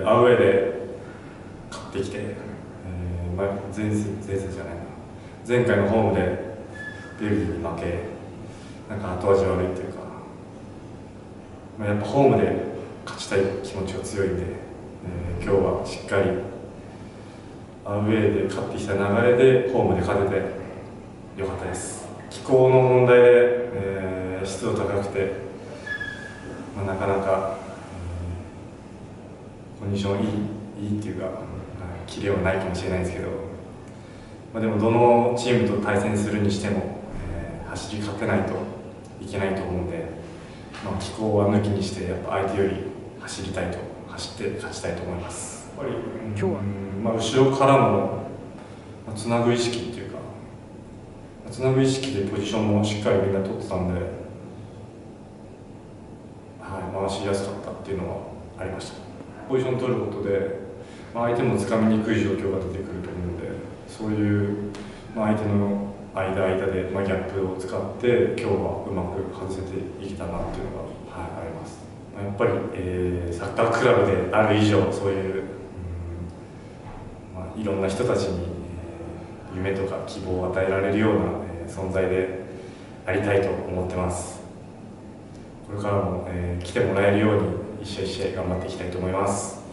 アウェーで勝ってきて、前節じゃないな、前回のホームでベルギーに負け、なんか後味悪いというか、やっぱホームで勝ちたい気持ちが強いんで、今日はしっかりアウェーで勝ってきた流れでホームで勝ててよかったです。気候の問題で、湿度高くて、なかなか、コンディションいいっていうか、キレはないかもしれないですけど、でもどのチームと対戦するにしても、走り勝てないといけないと思うんで、気候は抜きにしてやっぱ相手より走って勝ちたいと思います。やっぱり今日は、後ろからのつなぐ意識っていうか、つなぐ意識でポジションもしっかりみんな取ってたんで、回しやすかったっていうのはありました。ポジション取ることで、相手もつかみにくい状況が出てくると思うので、そういう、相手の間で、ギャップを使って今日はうまく外せていけたなっていうのが、あります。やっぱり、サッカークラブである以上、そういう、いろんな人たちに、夢とか希望を与えられるような、存在でありたいと思ってます。これからも、来てもらえるように一試合一試合頑張っていきたいと思います。